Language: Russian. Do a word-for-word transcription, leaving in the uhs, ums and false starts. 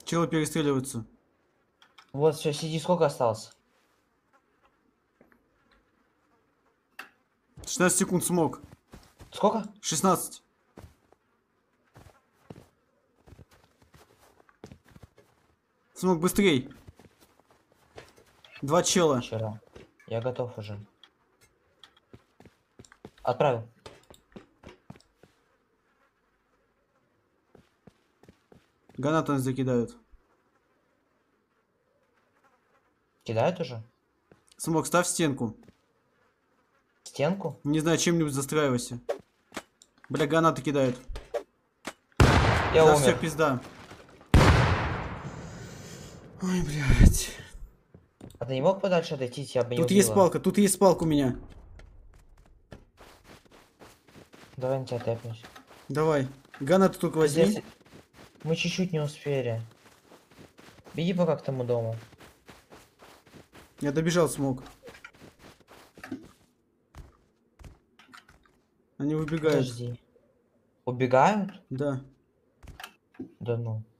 Челы перестреливаются. Вот, все, сиди, сколько осталось? шестнадцать секунд смог. Сколько? шестнадцать. Смог быстрей. Два чела. Вчера. Я готов уже. Отправил. Гранаты закидают. Кидают уже? Смог, ставь стенку. Стенку? Не знаю, чем-нибудь застраивайся. Бля, гранаты кидают. Я Да, умер. все, пизда. Ой, блядь. А ты не мог подальше отойти, я бы не Тут убила. есть палка, тут есть палка у меня. Давай на тебя тэпнусь. Давай. Гранаты только возьми. Пиздец, мы чуть-чуть не успели. Беги пока к тому дому. Я добежал, смог. Они выбегают. Подожди. Убегают? Да. Да ну.